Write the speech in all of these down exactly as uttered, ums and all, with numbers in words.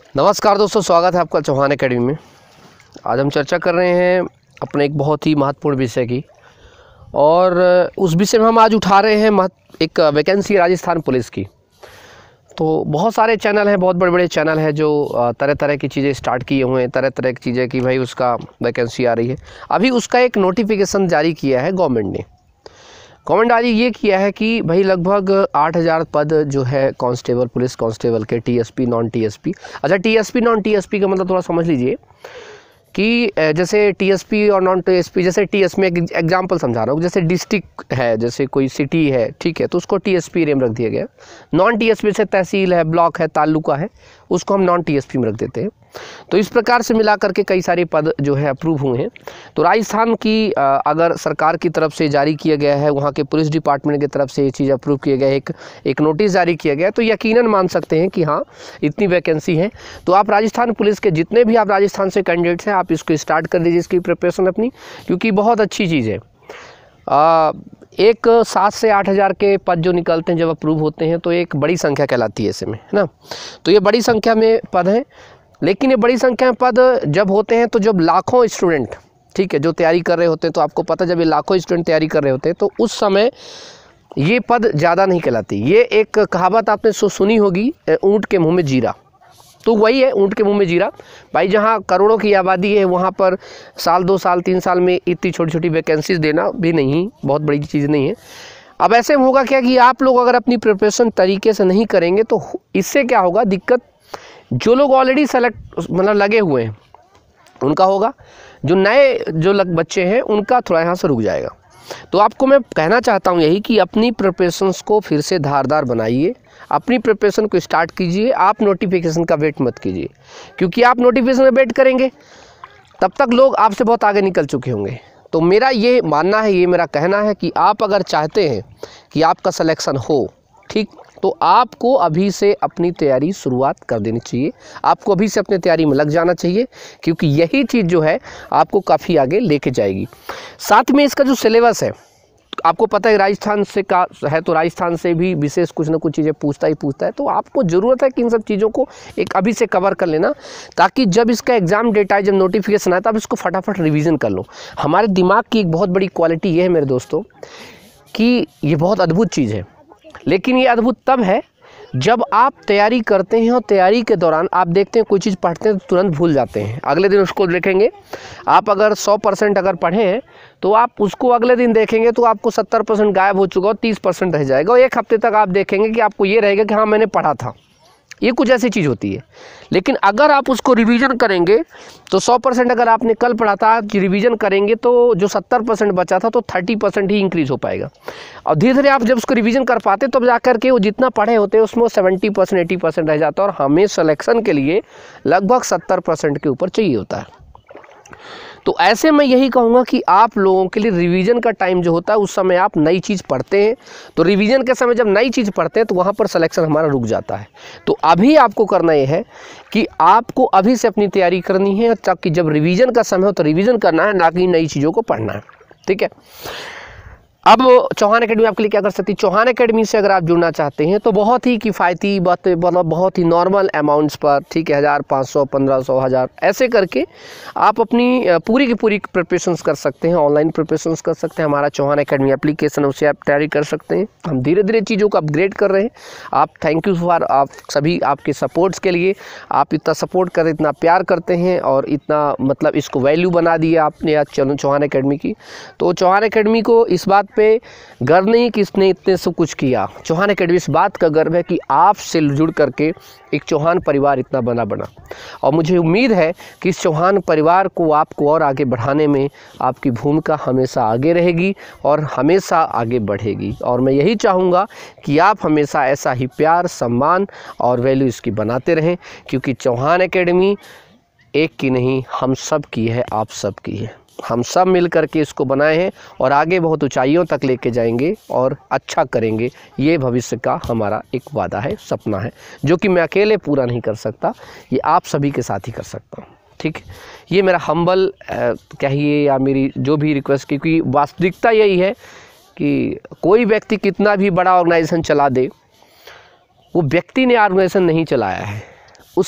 नमस्कार दोस्तों, स्वागत है आपका चौहान एकेडमी में। आज हम चर्चा कर रहे हैं अपने एक बहुत ही महत्वपूर्ण विषय की, और उस विषय में हम आज उठा रहे हैं एक वैकेंसी राजस्थान पुलिस की। तो बहुत सारे चैनल हैं, बहुत बड़े बड़े चैनल हैं जो तरह तरह की चीज़ें स्टार्ट किए हुए हैं, तरह तरह की चीज़ें कि भाई उसका वैकेंसी आ रही है। अभी उसका एक नोटिफिकेशन जारी किया है गवर्नमेंट ने। गवर्नमेंट आज ये किया है कि भाई लगभग आठ हज़ार पद जो है कांस्टेबल, पुलिस कांस्टेबल के, टीएसपी, नॉन टीएसपी। अच्छा, टीएसपी नॉन टीएसपी का मतलब थोड़ा समझ लीजिए कि जैसे टीएसपी और नॉन टीएसपी, जैसे टीएसपी में एक एग्जांपल समझा रहा हूँ, जैसे डिस्ट्रिक्ट है, जैसे कोई सिटी है, ठीक है, तो उसको टीएसपी एरिया में रख दिया गया। नॉन टीएसपी से तहसील है, ब्लॉक है, तालुका है, उसको हम नॉन टीएसपी में रख देते हैं। तो इस प्रकार से मिला करके कई सारे पद जो है अप्रूव हुए हैं। तो राजस्थान की अगर सरकार की तरफ से जारी किया गया है, वहाँ के पुलिस डिपार्टमेंट की तरफ से ये चीज़ अप्रूव किया गया है, एक एक नोटिस जारी किया गया है, तो यकीनन मान सकते हैं कि हाँ इतनी वैकेंसी है। तो आप राजस्थान पुलिस के जितने भी आप राजस्थान से कैंडिडेट्स हैं, आप इसको स्टार्ट कर दीजिए, इसकी प्रिपरेशन अपनी, क्योंकि बहुत अच्छी चीज़ है। आ, एक सात से आठ हज़ार के पद जो निकलते हैं जब अप्रूव होते हैं तो एक बड़ी संख्या कहलाती है ऐसे में, है ना। तो ये बड़ी संख्या में पद हैं, लेकिन ये बड़ी संख्या में पद जब होते हैं तो जब लाखों स्टूडेंट, ठीक है, जो तैयारी कर रहे होते हैं, तो आपको पता जब ये लाखों स्टूडेंट तैयारी कर रहे होते हैं तो उस समय ये पद ज़्यादा नहीं कहलाती। ये एक कहावत आपने सु, सुनी होगी, ऊँट के मुंह में जीरा। तो वही है, ऊँट के मुंह में जीरा। भाई जहाँ करोड़ों की आबादी है वहाँ पर साल दो साल तीन साल में इतनी छोटी छोटी वैकेंसीज देना भी नहीं, बहुत बड़ी चीज़ नहीं है। अब ऐसे में होगा क्या कि आप लोग अगर अपनी प्रिपरेशन तरीके से नहीं करेंगे तो इससे क्या होगा, दिक्कत जो लोग ऑलरेडी सेलेक्ट मतलब लगे हुए हैं उनका होगा, जो नए जो लग बच्चे हैं उनका थोड़ा यहाँ से रुक जाएगा। तो आपको मैं कहना चाहता हूँ यही कि अपनी प्रिपरेशंस को फिर से धारदार बनाइए, अपनी प्रिपरेशन को स्टार्ट कीजिए। आप नोटिफिकेशन का वेट मत कीजिए, क्योंकि आप नोटिफिकेशन का वेट करेंगे तब तक लोग आपसे बहुत आगे निकल चुके होंगे। तो मेरा ये मानना है, ये मेरा कहना है कि आप अगर चाहते हैं कि आपका सिलेक्शन हो, ठीक, तो आपको अभी से अपनी तैयारी शुरुआत कर देनी चाहिए। आपको अभी से अपनी तैयारी में लग जाना चाहिए, क्योंकि यही चीज़ जो है आपको काफ़ी आगे लेके जाएगी। साथ में इसका जो सिलेबस है, आपको पता है राजस्थान से का है, तो राजस्थान से भी विशेष कुछ ना कुछ चीज़ें पूछता ही पूछता है। तो आपको ज़रूरत है कि इन सब चीज़ों को एक अभी से कवर कर लेना, ताकि जब इसका एग्ज़ाम डेट आए, जब नोटिफिकेशन आए, तब इसको फटाफट रिवीजन कर लो। हमारे दिमाग की एक बहुत बड़ी क्वालिटी ये है मेरे दोस्तों कि ये बहुत अद्भुत चीज़ है, लेकिन ये अद्भुत तब है जब आप तैयारी करते हैं और तैयारी के दौरान आप देखते हैं कोई चीज़ पढ़ते हैं तो तुरंत भूल जाते हैं, अगले दिन उसको देखेंगे। आप अगर सौ परसेंट अगर पढ़े हैं तो आप उसको अगले दिन देखेंगे तो आपको सत्तर परसेंट गायब हो चुका और तीस परसेंट रह जाएगा, और एक हफ्ते तक आप देखेंगे कि आपको ये रहेगा कि हाँ मैंने पढ़ा था। ये कुछ ऐसी चीज़ होती है। लेकिन अगर आप उसको रिवीजन करेंगे तो सौ परसेंट अगर आपने कल पढ़ा था, आप रिवीजन करेंगे तो जो सत्तर परसेंट बचा था तो तीस परसेंट ही इंक्रीज़ हो पाएगा। और धीरे धीरे आप जब उसको रिवीजन कर पाते तब तो जाकर के वो जितना पढ़े होते हैं उसमें सत्तर परसेंट अस्सी परसेंट रह जाता है, और हमें सिलेक्शन के लिए लगभग सत्तर परसेंट के ऊपर चाहिए होता है। तो ऐसे मैं यही कहूँगा कि आप लोगों के लिए रिवीजन का टाइम जो होता है उस समय आप नई चीज़ पढ़ते हैं, तो रिवीजन के समय जब नई चीज़ पढ़ते हैं तो वहाँ पर सिलेक्शन हमारा रुक जाता है। तो अभी आपको करना ये है कि आपको अभी से अपनी तैयारी करनी है, ताकि जब रिवीजन का समय हो तो रिवीजन करना है, ना कि नई चीज़ों को पढ़ना है, ठीक है। अब चौहान एकेडमी आपके लिए क्या कर सकती है। चौहान एकेडमी से अगर आप जुड़ना चाहते हैं तो बहुत ही किफ़ायती, बात मतलब बहुत ही नॉर्मल अमाउंट्स पर, ठीक है, हज़ार, पाँच सौ, पंद्रह सौ, हज़ार, ऐसे करके आप अपनी पूरी की पूरी प्रिपरेशंस कर सकते हैं, ऑनलाइन प्रिपरेशंस कर सकते हैं। हमारा चौहान एकेडमी एप्लीकेशन, उससे आप तैयारी कर सकते हैं। हम धीरे धीरे चीज़ों को अपग्रेड कर रहे हैं। आप थैंक यू फॉर आप सभी आपके सपोर्ट्स के लिए। आप इतना सपोर्ट कर, इतना प्यार करते हैं और इतना मतलब इसको वैल्यू बना दिया आपने आज चलो चौहान एकेडमी की। तो चौहान एकेडमी को इस बात पे गर्व नहीं कि इसने इतने सब कुछ किया, चौहान एकेडमी इस बात का गर्व है कि आपसे जुड़ करके एक चौहान परिवार इतना बना बना। और मुझे उम्मीद है कि इस चौहान परिवार को आपको और आगे बढ़ाने में आपकी भूमिका हमेशा आगे रहेगी और हमेशा आगे बढ़ेगी। और मैं यही चाहूँगा कि आप हमेशा ऐसा ही प्यार, सम्मान और वैल्यू इसकी बनाते रहें, क्योंकि चौहान एकेडमी एक की नहीं, हम सब की है, आप सब की है। हम सब मिल करके इसको बनाए हैं और आगे बहुत ऊंचाइयों तक लेके जाएंगे और अच्छा करेंगे। ये भविष्य का हमारा एक वादा है, सपना है, जो कि मैं अकेले पूरा नहीं कर सकता, ये आप सभी के साथ ही कर सकता हूँ, ठीक। ये मेरा हम्बल कहिए या मेरी जो भी रिक्वेस्ट, क्योंकि वास्तविकता यही है कि कोई व्यक्ति कितना भी बड़ा ऑर्गेनाइजेशन चला दे, वो व्यक्ति ने ऑर्गेनाइजेशन नहीं चलाया है, उस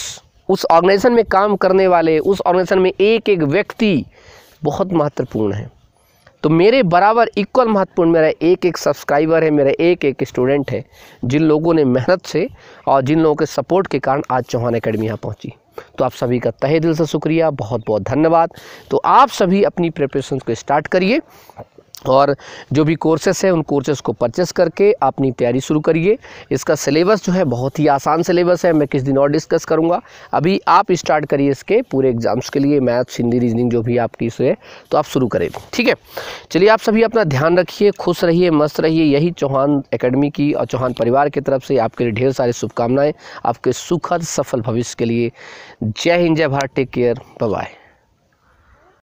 उस ऑर्गेनाइजेशन में काम करने वाले, उस ऑर्गेनाइजेशन में एक एक व्यक्ति बहुत महत्वपूर्ण है। तो मेरे बराबर इक्वल महत्वपूर्ण मेरा एक एक सब्सक्राइबर है, मेरा एक एक स्टूडेंट है, जिन लोगों ने मेहनत से और जिन लोगों के सपोर्ट के कारण आज चौहान एकेडमी यहाँ पहुँची। तो आप सभी का तहे दिल से शुक्रिया, बहुत बहुत धन्यवाद। तो आप सभी अपनी प्रिपरेशन को स्टार्ट करिए और जो भी कोर्सेस हैं उन कोर्सेस को परचेस करके अपनी तैयारी शुरू करिए। इसका सिलेबस जो है बहुत ही आसान सिलेबस है, मैं किस दिन और डिस्कस करूंगा। अभी आप स्टार्ट करिए इसके पूरे एग्जाम्स के लिए, मैथ्स, हिंदी, रीजनिंग जो भी आपकी इसे है तो आप शुरू करें, ठीक है। चलिए आप सभी अपना ध्यान रखिए, खुश रहिए, मस्त रहिए। यही चौहान एकेडमी की और चौहान परिवार की तरफ से आपके लिए ढेर सारी शुभकामनाएँ आपके सुखद सफल भविष्य के लिए। जय हिंद, जय Bharat, take care, bye bye.